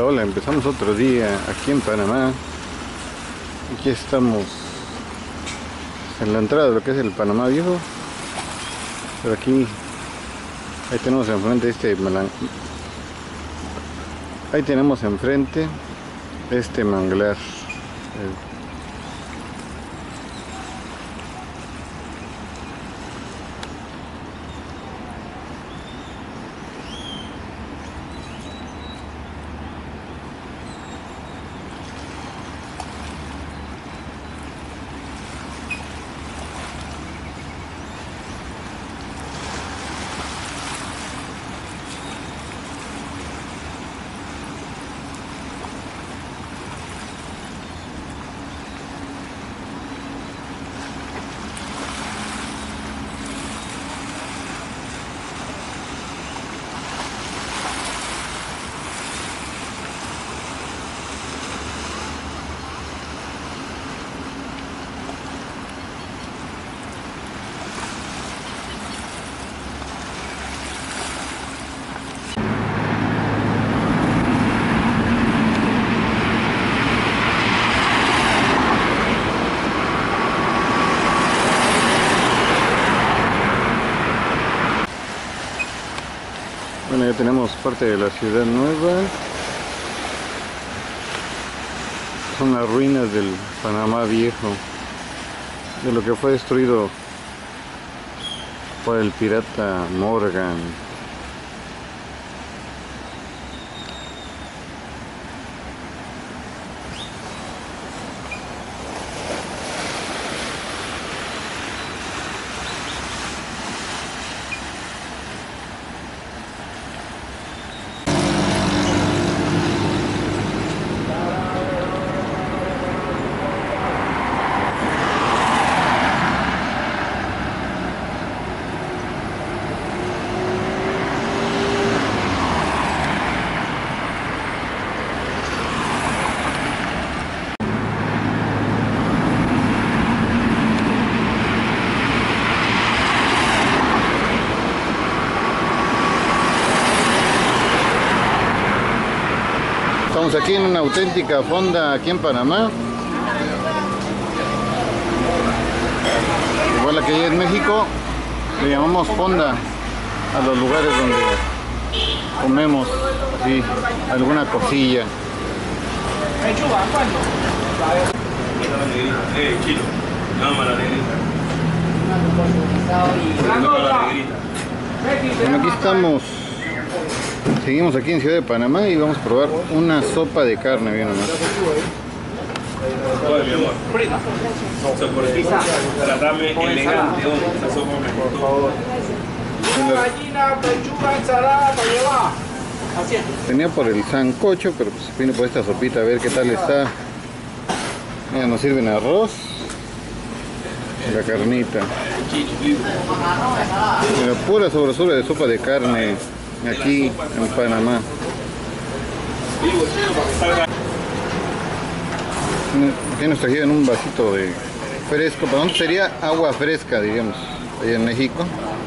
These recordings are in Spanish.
Hola, empezamos otro día aquí en Panamá. Aquí estamos en la entrada de lo que es el Panamá Viejo. Pero aquí, ahí tenemos enfrente ahí tenemos enfrente este manglar. Bueno, ya tenemos parte de la ciudad nueva. Son las ruinas del Panamá Viejo, de lo que fue destruido por el pirata Morgan. Estamos aquí en una auténtica fonda aquí en Panamá, igual a que allá en México le llamamos fonda a los lugares donde comemos así alguna cosilla. Bueno, aquí estamos. Seguimos aquí en Ciudad de Panamá y vamos a probar una sopa de carne, bien nomás. Tratame elegante, esa sopa me gustó. Gallina, pechuga, ensalada para llevar. Tenía por el sancocho, pero pues vine por esta sopita a ver qué tal está. Mira, nos sirven arroz y la carnita. Mira, pura sobrasura de sopa de carne aquí en Panamá. Aquí nos trajeron un vasito de fresco. ¿Para dónde sería agua fresca, diríamos, allá en México?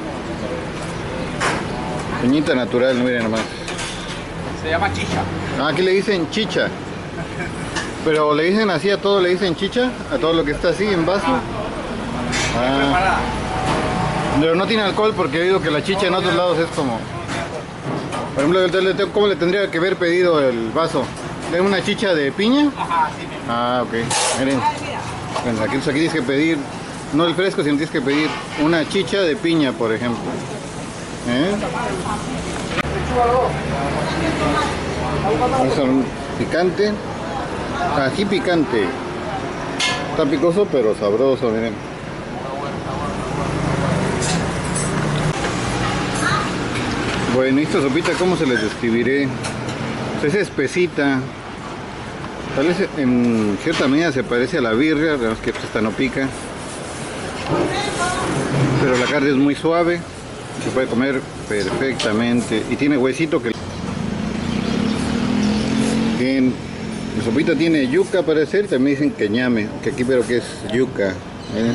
Peñita natural, miren nomás. Se llama chicha. Ah, aquí le dicen chicha. Pero le dicen así a todo, le dicen chicha, a todo lo que está así en vaso. Ah. Pero no tiene alcohol porque he oído que la chicha en otros lados es como... Por ejemplo, ¿cómo le tendría que haber pedido el vaso? ¿Es una chicha de piña? Ajá, sí. Ah, ok. Miren. Bueno, aquí tienes que pedir, no el fresco, sino tienes que pedir una chicha de piña, por ejemplo. Vamos a un picante. Ají picante. Está picoso, pero sabroso, miren. Bueno, esta sopita, ¿cómo se les describiré? Pues es espesita. Tal vez en cierta medida se parece a la birria, vemos que esta no pica. Pero la carne es muy suave, se puede comer perfectamente. Y tiene huesito que... Bien, la sopita tiene yuca para hacer, también dicen que ñame, que aquí pero que es yuca. Miren.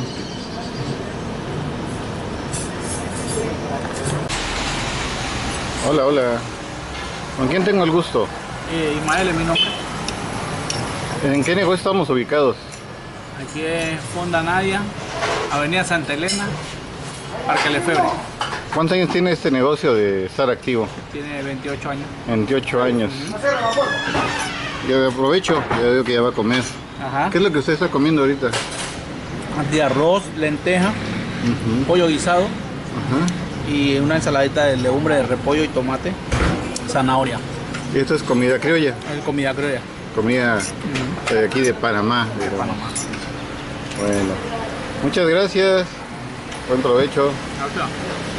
Hola, hola. ¿Con quién tengo el gusto? Ismael es mi nombre. ¿En qué negocio estamos ubicados? Aquí es Fonda Nadia, Avenida Santa Elena, Parque Lefebvre. ¿Cuántos años tiene este negocio de estar activo? Tiene 28 años. 28 años. Yo aprovecho, ya veo que ya va a comer. Ajá. ¿Qué es lo que usted está comiendo ahorita? De arroz, lenteja, pollo guisado Ajá. y una ensaladita de legumbre de repollo y tomate, zanahoria. Y esto es comida criolla, Es comida criolla. comida de aquí de Panamá. De Panamá. Bueno, muchas gracias. Buen provecho. Gracias.